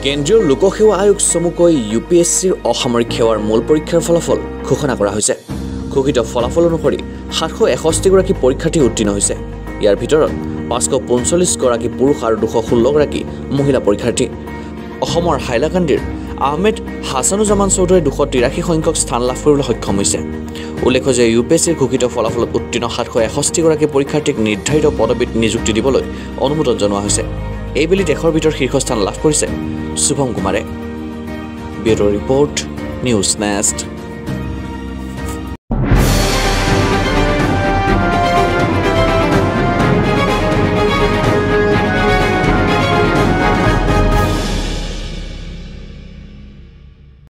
কেন্দ্ৰীয় লোকসেৱা আয়োগ চমুকৈ UPSCৰ অসামৰিক সেৱাৰ মূল পৰীক্ষাৰ ফলাফল ঘোষণা কৰা হৈছে। ঘোষিত ফলাফল অনুসৰি 761 গৰাকী পৰীক্ষাৰ্থী উত্তীৰ্ণ হৈছে। ইয়াৰ ভিতৰত 545 গৰাকী পুৰুষ আৰু 216 গৰাকী মহিলা পৰীক্ষাৰ্থী। অসমৰ হাইলাকান্দিৰ আহমেদ হাছানুজামান চৌধুৰীয়ে 283 সংখ্যক স্থান লাভ কৰিবলৈ সক্ষম হৈছে। উল্লেখ্য যে UPSCৰ ঘোষিত ফলাফলত উত্তীৰ্ণ 761 গৰাকী পৰীক্ষাৰ্থীক নিৰ্ধাৰিত পদবীত নিযুক্তি দিবলৈ অনুমোদন জনোৱা হৈছে। এইবেলি দেশৰ ভিতৰত শীৰ্ষস্থান লাভ কৰিছে শুভম কুমাৰে। Bureau' report, news nest.